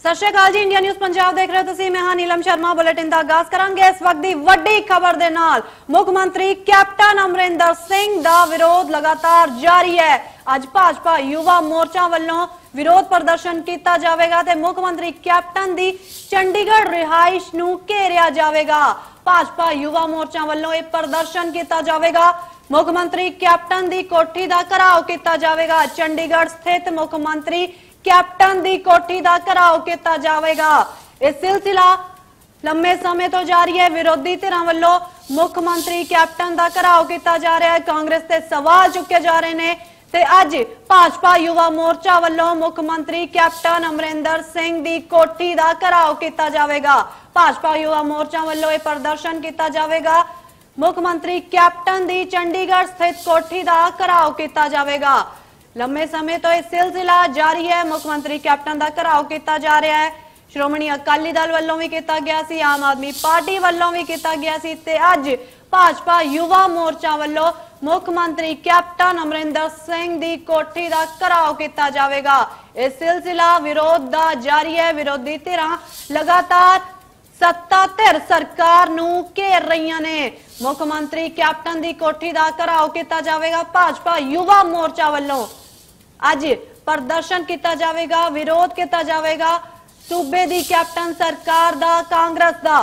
सत श्री अकाल जी। India news Punjab देख रहे हो तुसीं। मैं हां नीलम शर्मा। बुलेटिन दा आगाज़ करांगे इस वक्त दी वड्डी खबर दे नाल। मुख मंत्री कैप्टन अमरिंदर सिंह दा विरोध लगातार जारी है। अज भाजपा युवा मोर्चा वालों विरोध प्रदर्शन किया जाएगा ते मुख मंत्री कैप्टन दी चंडीगढ़ रिहाइश नूं घेरिया जाएगा। भाजपा युवा मोर्चा वालों यह प्रदर्शन किया जाएगा। मुख मंत्री कैप्टन दी कोठी दा घराव किया जाएगा। चंडीगढ़ स्थित मुख मंत्री कैप्टन दी कोठी दा घराव किया जाएगा। यह सिलसिला लंबे समय तो जारी है। विरोधी धिरां वल्लों मुख मंत्री कैप्टन दा घराव किया जा रहा है। कांग्रेस ते सवाल चुके जा रहे हैं ते अज भाजपा युवा मोर्चा वल्लों मुख मंत्री कैप्टन अमरिंदर सिंह दी कोठी दा घराव किया जाएगा। भाजपा युवा मोर्चा वल्लों यह प्रदर्शन किया जाएगा। मुख मंत्री कैप्टन दी चंडीगढ़ स्थित कोठी दा घराव किया जाएगा। लंबे समय तो यह सिलसिला जारी है। मुख मंत्री कैप्टन का घराव किया जा रहा है। श्रोमणी अकाली दल वालों भी किया गया सी, आम आदमी पार्टी वालों भी किया गया सी ते अज भाजपा युवा मोर्चा वालों मुख मंत्री कैप्टन अमरिंदर सिंह की कोठी का घराव किया जाएगा। यह सिलसिला विरोध का जारी है। विरोधी धिरां लगातार सत्ता धिर सरकार नूं घेर रही ने। मुख मंत्री कैप्टन की कोठी का घराव किया जाएगा। भाजपा युवा मोर्चा वालों अज प्रदर्शन किया जाएगा, विरोध किया जाएगा सूबे दी कैप्टन सरकार दा, कांग्रेस दा।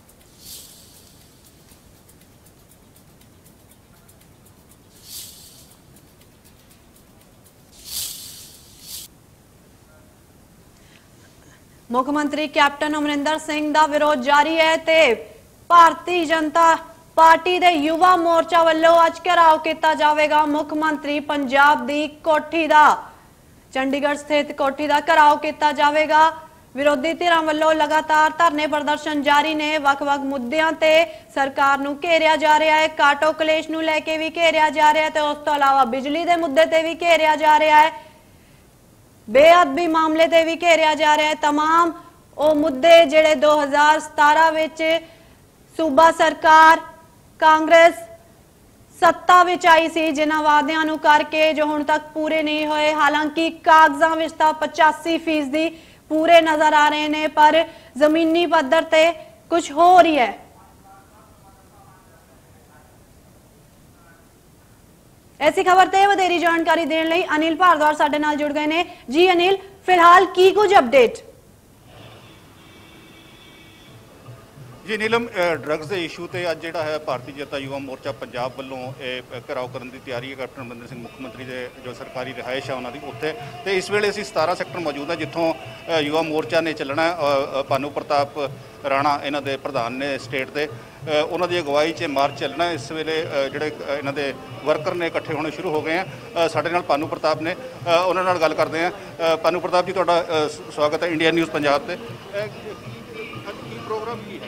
मुख मंत्री कैप्टन अमरिंदर सिंह दा विरोध जारी है ते भारतीय जनता पार्टी दे युवा मोर्चा वालों अज घेराव किया जाएगा। मुख मंत्री पंजाब दी कोठी दा, चंडीगढ़ स्थित कोठी दा घेराव किया जाएगा। विरोधी धिरां वालों लगातार धरने प्रदर्शन जारी ने। वख-वख मुद्दों ते सरकार नूं घेरिया जा रहा है। काटो कलेश नूं लैके भी घेरिया जा रहा है ते उस तो अलावा बिजली दे मुद्दे ते भी घेरिया जा रहा है। बेअदबी मामले ते भी घेरिया जा रहा है। तमाम वो मुद्दे जिहड़े 2017 विच सूबा सरकार कांग्रेस सत्ता विच आई सी, जिन्हां वादियां नूं करके जो हुण तक पूरे नहीं होए। हालांकि कागजां विच तां 85% पूरे नजर आ रहे हैं, पर जमीनी पद्धर ते कुछ हो रही है। ऐसी खबर ते वधेरी जानकारी देने लई अनिल भारद्वाज साडे नाल जुड़ गए ने। जी अनिल, फिलहाल की कुछ अपडेट? जी नीलम, ड्रग्स के इशू से अज जो है भारतीय जनता युवा मोर्चा पंजाब वालों घेराव करने की तैयारी है। कैप्टन अमरिंदर सिंह मुख्य मंत्री के जो सरकारी रिहायश है उन्होंने उत्थे तो इस वेले असीं 17 सैक्टर मौजूद है जितों युवा मोर्चा ने चलना। भानु प्रताप राणा इन्हों के प्रधान ने स्टेट के, उन्होंने अगवाई च मार्च चलना। इस वेले जोड़े इन्हों के वर्कर ने इकट्ठे होने शुरू हो गए हैं। साडे नाल भानु प्रताप ने, उन्होंने नाल गल करते हैं। भानु प्रताप जी, तुहाडा स्वागत है इंडिया न्यूज़ पंजाब से। प्रोग्राम की है?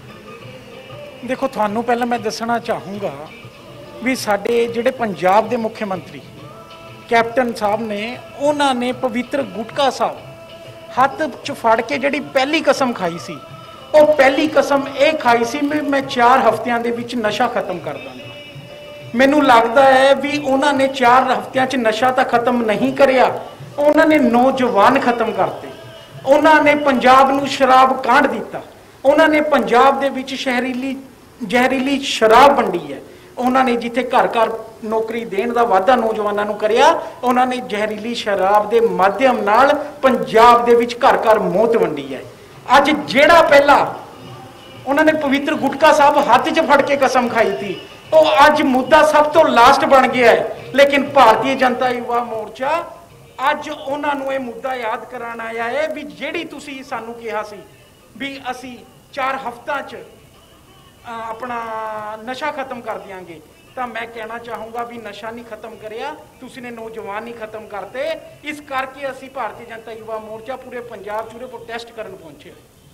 देखो, थानू पहले मैं दसना चाहूँगा भी साडे जिहड़े पंजाब के मुख्य मंत्री कैप्टन साहब ने, उन्होंने पवित्र गुटका साहब हत्थ च फड़ के जिहड़ी पहली कसम खाई सी, वो पहली कसम ये खाई सी भी मैं 4 हफ्तियां दे विच नशा खत्म कर दांगा। मैनू लगता है भी उन्होंने 4 हफ्तियां च नशा तो खत्म नहीं करिया, उन्होंने नौजवान खत्म करते। उन्होंने पंजाब नूं शराब कांड दिता। उन्होंने पंजाब दे विच जहरीली शराब वंडी है। उन्होंने जिथे घर घर नौकरी देने का वादा नौजवानों को करिया, उन्होंने जहरीली शराब के माध्यम नाल पंजाब दे विच घर घर मौत वंडी है। अज जेड़ा पहला उन्होंने पवित्र गुटका साहब हाथ च फड़ के कसम खाई थी, वो अज मुद्दा सब तो लास्ट बन गया है। लेकिन भारतीय जनता युवा मोर्चा अज उन्होंने ये मुद्दा याद कराना आया है भी जेड़ी तुसी सानू कहा सी भी असी 4 हफ्तों च अपना नशा खत्म कर देंगे, तो मैं कहना चाहूँगा भी नशा नहीं खत्म करिया, तुसी ने नौजवान नहीं खत्म करते। इस करके असी भारतीय जनता युवा मोर्चा पूरे पंजाब चूरे प्रोटेस्ट करन पहुंचे।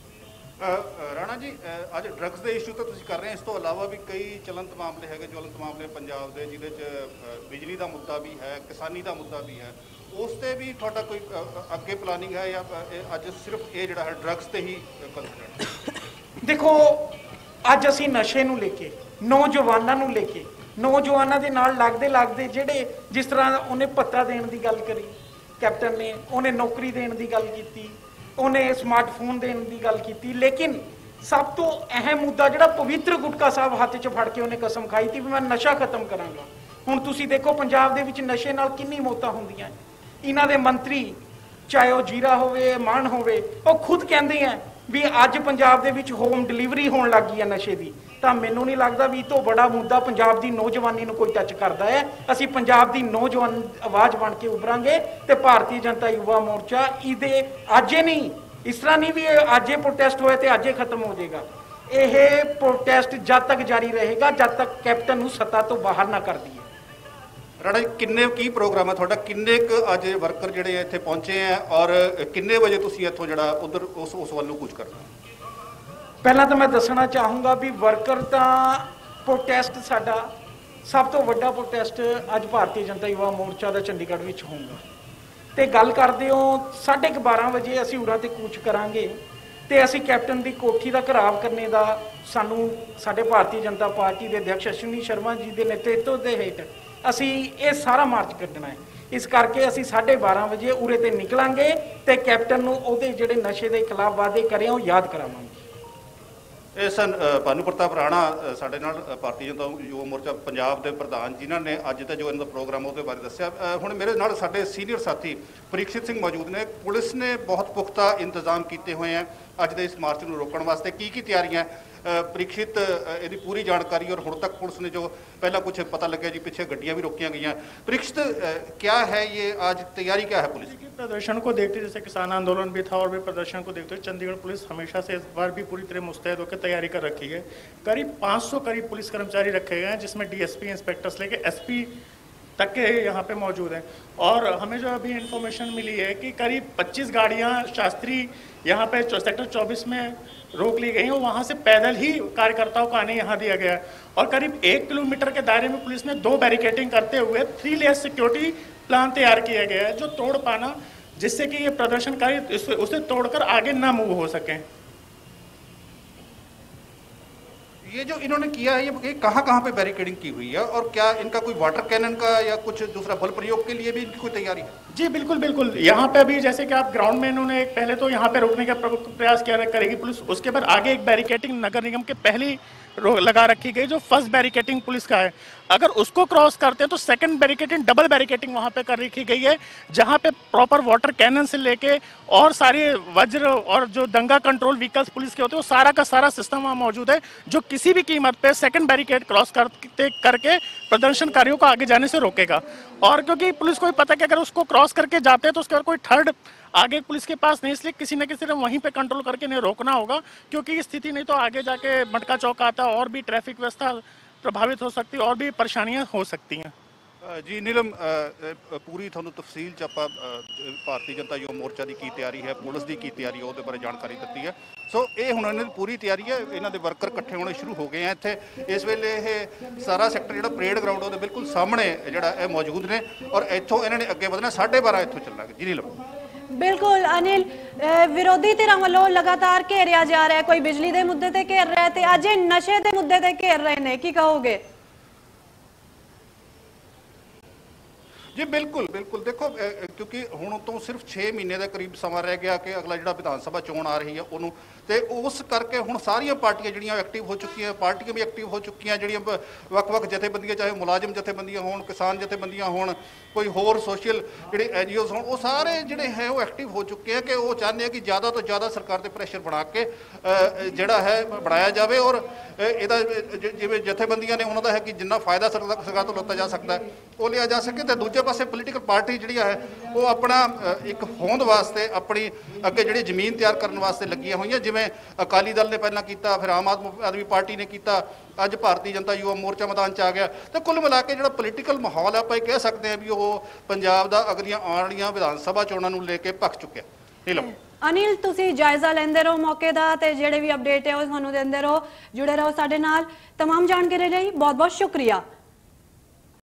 राणा जी, अज ड्रग्स के इशू तो तुसीं कर रहे हैं, इस तो अलावा भी कई चलंत मामले है, ज्वलंत मामले पंजाब के, जिहदे च बिजली का मुद्दा भी है, किसानी का मुद्दा भी है। उसते भी थोड़ा कोई अगे प्लानिंग है या अज सिर्फ ये जिहड़ा है ड्रग्स ते ही कंसर्न? देखो, अज असी नशे नूं लेके, नौजवानों नूं लेके, नौजवानों के नाल लगदे लगदे जिहड़े जिस तरह उन्हें भत्ता देने की गल करी कैप्टन ने, उन्हें नौकरी देने की गल की, ਉਹਨੇ ਸਮਾਰਟਫੋਨ ਦੇਣ ਦੀ ਗੱਲ ਕੀਤੀ, ਲੇਕਿਨ ਸਭ ਤੋਂ ਅਹਿਮ ਮੁੱਦਾ ਜਿਹੜਾ ਪਵਿੱਤਰ ਗੁਟਕਾ ਸਾਹਿਬ ਹੱਥ 'ਚ ਫੜ ਕੇ ਉਹਨੇ ਕਸਮ ਖਾਈ ਸੀ ਵੀ ਮੈਂ ਨਸ਼ਾ ਖਤਮ ਕਰਾਂਗਾ। ਹੁਣ ਤੁਸੀਂ ਦੇਖੋ ਪੰਜਾਬ ਦੇ ਵਿੱਚ ਨਸ਼ੇ ਨਾਲ ਕਿੰਨੀ ਮੌਤਾਂ ਹੁੰਦੀਆਂ। ਇਹਨਾਂ ਦੇ ਮੰਤਰੀ ਚਾਹੇ ਉਹ ਜੀਰਾ ਹੋਵੇ ਮਾਨ ਹੋਵੇ, ਉਹ ਖੁਦ ਕਹਿੰਦੇ ਆ ਵੀ ਅੱਜ ਪੰਜਾਬ ਦੇ ਵਿੱਚ ਹੋਮ ਡਿਲੀਵਰੀ ਹੋਣ ਲੱਗ ਗਈ ਹੈ ਨਸ਼ੇ ਦੀ। ਤਾਂ ਮੈਨੂੰ ਨਹੀਂ ਲੱਗਦਾ ਵੀ ਇਹ ਤੋਂ ਬੜਾ ਮੁੱਦਾ ਪੰਜਾਬ ਦੀ ਨੌਜਵਾਨੀ ਨੂੰ ਕੋਈ ਟੱਚ ਕਰਦਾ ਹੈ। ਅਸੀਂ ਪੰਜਾਬ ਦੀ ਨੌਜਵਾਨ ਆਵਾਜ਼ ਬਣ ਕੇ ਉਭਰਾਂਗੇ ਤੇ ਭਾਰਤੀ ਜਨਤਾ ਯੁਵਾ ਮੋਰਚਾ ਇਹਦੇ ਅੱਜ ਨਹੀਂ, ਇਸ ਤਰ੍ਹਾਂ ਨਹੀਂ ਵੀ ਅੱਜ ਇਹ ਪ੍ਰੋਟੈਸਟ ਹੋਇਆ ਤੇ ਅੱਜ ਇਹ ਖਤਮ ਹੋ ਜਾਏਗਾ। ਇਹ ਪ੍ਰੋਟੈਸਟ ਜਦ ਤੱਕ ਜਾਰੀ ਰਹੇਗਾ ਜਦ ਤੱਕ ਕੈਪਟਨ ਨੂੰ ਸੱਤਾ ਤੋਂ ਬਾਹਰ ਨਾ ਕਰ ਦਈਏ। ਰਾਣਾ ਜੀ, ਕਿੰਨੇ ਕੀ ਪ੍ਰੋਗਰਾਮ ਹੈ ਤੁਹਾਡਾ, ਕਿੰਨੇ ਕੁ ਅੱਜ ਵਰਕਰ ਜਿਹੜੇ ਇੱਥੇ ਪਹੁੰਚੇ ਆ ਔਰ ਕਿੰਨੇ ਵਜੇ ਤੁਸੀਂ ਇੱਥੋਂ ਜਿਹੜਾ ਉਧਰ ਉਸ ਵੱਲੋਂ ਕੂਚ ਕਰਨਾ? ਪਹਿਲਾਂ ਤਾਂ ਮੈਂ ਦੱਸਣਾ ਚਾਹੂੰਗਾ ਵੀ ਵਰਕਰ ਤਾਂ ਪ੍ਰੋਟੈਸਟ ਸਾਡਾ ਸਭ ਤੋਂ ਵੱਡਾ ਪ੍ਰੋਟੈਸਟ ਅੱਜ ਭਾਰਤੀ ਜਨਤਾ ਯੁਵਾ ਮੋਰਚਾ ਦਾ ਚੰਡੀਗੜ੍ਹ ਵਿੱਚ ਹੋਊਗਾ। ਤੇ ਗੱਲ ਕਰਦੇ ਹੋ 12:30 ਵਜੇ ਅਸੀਂ ਉਰਾਂ ਤੇ ਕੂਚ ਕਰਾਂਗੇ ਤੇ ਅਸੀਂ ਕੈਪਟਨ ਦੀ ਕੋਠੀ ਦਾ ਘਿਰਾਵ ਕਰਨੇ ਦਾ ਸਾਨੂੰ ਸਾਡੇ ਭਾਰਤੀ ਜਨਤਾ ਪਾਰਟੀ ਦੇ ਅਧਿਕਸ਼ ਅਸ਼ਵਨੀ ਸ਼ਰਮਾ ਜੀ ਦੇ ਨੇਤਰਤਵ ਦੇ ਹੇਠ ਅਸੀਂ ਇਹ ਸਾਰਾ ਮਾਰਚ ਕੱਢਣਾ ਹੈ। ਇਸ ਕਰਕੇ ਅਸੀਂ 12:30 ਵਜੇ ਉਰੇ ਤੇ ਨਿਕਲਾਂਗੇ ਤੇ ਕੈਪਟਨ ਨੂੰ ਉਹਦੇ ਜਿਹੜੇ ਨਸ਼ੇ ਦੇ ਖਿਲਾਫ ਵਾਅਦੇ ਕਰੇ ਉਹ ਯਾਦ ਕਰਾਵਾਂਗੇ। ਇਹ ਸਨ ਭਾਨੂ ਪ੍ਰਤਾਪ ਰਾਣਾ ਸਾਡੇ ਨਾਲ ਭਾਰਤੀ ਜਨਤਾ ਯੁਵਾ ਮੋਰਚਾ ਪੰਜਾਬ ਦੇ ਪ੍ਰਧਾਨ, ਜਿਨ੍ਹਾਂ ਨੇ ਅੱਜ ਦਾ ਜੋ ਇਹਨਾਂ ਦਾ ਪ੍ਰੋਗਰਾਮ ਉਹਦੇ ਬਾਰੇ ਦੱਸਿਆ। ਹੁਣ ਮੇਰੇ ਨਾਲ ਸਾਡੇ ਸੀਨੀਅਰ ਸਾਥੀ ਪ੍ਰੀਕਸ਼ਿਤ ਸਿੰਘ ਮੌਜੂਦ ਨੇ। ਪੁਲਿਸ ਨੇ ਬਹੁਤ ਪੁਖਤਾ ਇੰਤਜ਼ਾਮ ਕੀਤੇ ਹੋਏ ਆ ਅੱਜ ਦੇ ਇਸ ਮਾਰਚ ਨੂੰ ਰੋਕਣ ਵਾਸਤੇ। ਕੀ ਤਿਆਰੀਆਂ ਪ੍ਰੀਕਸ਼ਿਤ, ਇਹਦੀ ਪੂਰੀ ਜਾਣਕਾਰੀ और ਹੁਣ तक पुलिस ने जो पहला कुछ पता लगे जी पीछे गड्डियां भी रोकियां गई। प्रीकशित, क्या है ये आज तैयारी क्या है पुलिस की? प्रदर्शन को देखते हुए, जैसे किसान आंदोलन भी था और भी प्रदर्शन को देखते हुए चंडीगढ़ पुलिस हमेशा से इस बार भी पूरी तरह मुस्तैद होकर तैयारी कर रखी है। करीब 500 करीब पुलिस कर्मचारी रखे गए हैं, जिसमें DSP इंस्पेक्टर से लेकर SP तक के यहाँ पे मौजूद हैं। और हमें जो अभी इंफॉर्मेशन मिली है कि करीब 25 गाड़ियाँ शास्त्री यहाँ पे सेक्टर 24 में रोक ली गई हैं, वहाँ से पैदल ही कार्यकर्ताओं को आने यहाँ दिया गया है। और करीब 1 किलोमीटर के दायरे में पुलिस ने 2 बैरिकेडिंग करते हुए 3 लेयर सिक्योरिटी प्लान तैयार किया गया है, जो तोड़ पाना, जिससे कि ये प्रदर्शनकारी उसे तोड़कर आगे ना मूव हो सकें। ये जो इन्होंने किया है ये कहाँ पे बैरिकेडिंग की हुई है और क्या इनका कोई वाटर कैनन का या कुछ दूसरा बल प्रयोग के लिए भी इनकी कोई तैयारी है? जी बिल्कुल। यहाँ पे अभी जैसे कि आप ग्राउंड में इन्होंने एक पहले तो यहाँ पे रोकने का प्रयास करेगी पुलिस, उसके बाद आगे एक बैरिकेडिंग नगर निगम के पहली लगा रखी गई, जो फर्स्ट बैरिकेडिंग पुलिस का है। अगर उसको क्रॉस करते हैं तो सेकंड बैरिकेडिंग, डबल बैरिकेडिंग वहाँ पे कर रखी गई है, जहाँ पे प्रॉपर वाटर कैनन से लेके और सारे वज्र और जो दंगा कंट्रोल व्हीकल्स पुलिस के होते हैं वो सारा का सारा सिस्टम वहाँ मौजूद है, जो किसी भी कीमत पे सेकंड बैरिकेड क्रॉस करके प्रदर्शनकारियों को आगे जाने से रोकेगा। और क्योंकि पुलिस को भी पता है कि अगर उसको क्रॉस करके जाते हैं तो उसके बाद कोई थर्ड आगे पुलिस के पास नहीं, इसलिए किसी न किसी ने वहीं पे कंट्रोल करके नहीं रोकना होगा, क्योंकि स्थिति नहीं तो आगे जाके मटका चौक आता और भी ट्रैफिक व्यवस्था प्रभावित हो सकती है और भी परेशानियां हो सकती हैं। जी नीलम, पूरी थानू तफसील च आपां भारतीय जनता युवा मोर्चा की तैयारी है, पुलिस की तैयारी है, उहदे बारे जानकारी दी है। सो ये हुण इन्हां दी पूरी तैयारी है, इन्हां दे वर्कर इकट्ठे होने शुरू हो गए हैं इत्थे। इस वेले ये सारा सैक्टर जिहड़ा परेड ग्राउंड उहदे बिल्कुल सामने जिहड़ा है मौजूद ने और इत्थों इन्हां ने अगे वधना 12:30 इत्थों चलना। जी नीलम। बिल्कुल अनिल, विरोधी धिरां वल्लों लगातार घेरिया जा रहा है, कोई बिजली के मुद्दे ते घेर रहा है ते अज नशे के मुद्दे ते घेर रहे ने, की कहोगे? जी बिल्कुल। देखो, क्योंकि हुण तो सिर्फ 6 महीने का करीब समा रह गया कि अगला जिहड़ा विधान सभा चोण आ रही है उन्होंने, तो उस करके हुण सारियां पार्टियां जिहड़ियां एक्टिव हो चुकी हैं, पार्टियां भी एक्टिव हो चुकी हैं, जिहड़ियां वख-वख जथेबंदियां, चाहे मुलाजिम जथेबंदियां होण, किसान जथेबंदियां होण, कोई होर सोशल जिहड़े NGOs होण, वो सारे जिहड़े हैं वो एक्टिव हो चुके हैं कि वो चाहते हैं कि ज़्यादा तो ज़्यादा सरकार पर प्रेशर बना के जिहड़ा है बनाया जाए और ਇਹਦਾ ਜਿਵੇਂ ਜਥੇਬੰਦੀਆਂ ਨੇ ਉਹਨਾਂ ਦਾ ਹੈ ਕਿ ਜਿੰਨਾ ਫਾਇਦਾ ਸਰਕਾਰ ਤੋਂ ਲਿੱਤਾ ਜਾ ਸਕਦਾ ਉਹ ਲਿਆ ਜਾ ਸਕੇ, ਤੇ ਦੂਜੇ ਪਾਸੇ ਪੋਲੀਟੀਕਲ ਪਾਰਟੀ ਜਿਹੜੀ ਹੈ ਉਹ ਆਪਣਾ ਇੱਕ ਹੋਂਦ ਵਾਸਤੇ ਆਪਣੀ ਅੱਗੇ ਜਿਹੜੀ ਜ਼ਮੀਨ ਤਿਆਰ ਕਰਨ ਵਾਸਤੇ ਲੱਗੀਆਂ ਹੋਈਆਂ, ਜਿਵੇਂ ਅਕਾਲੀ ਦਲ ਨੇ ਪਹਿਲਾਂ ਕੀਤਾ, ਫਿਰ ਆਮ ਆਦਮੀ ਪਾਰਟੀ ਨੇ ਕੀਤਾ, ਅੱਜ ਭਾਰਤੀ ਜਨਤਾ ਯੁਵਾ ਮੋਰਚਾ ਮੈਦਾਨ 'ਚ ਆ ਗਿਆ। ਤੇ ਕੁੱਲ ਮਿਲਾ ਕੇ ਜਿਹੜਾ ਪੋਲੀਟੀਕਲ ਮਾਹੌਲ ਆਪਾਂ ਇਹ ਕਹਿ ਸਕਦੇ ਹਾਂ ਵੀ ਉਹ ਪੰਜਾਬ ਦਾ ਅਗਲੀਆਂ ਆਉਣ ਵਾਲੀਆਂ ਵਿਧਾਨ ਸਭਾ ਚੋਣਾਂ ਨੂੰ ਲੈ ਕੇ ਭਖ ਚੁੱਕਿਆ। ਨੀਲਮ। अनिल, तुसी जायजा लेंदे रहो मौके दा ते जेड़े भी अपडेट है वो तुहानू देंदे रहो, जुड़े रहो साडे नाल। तमाम जानकारी लई बहुत बहुत शुक्रिया।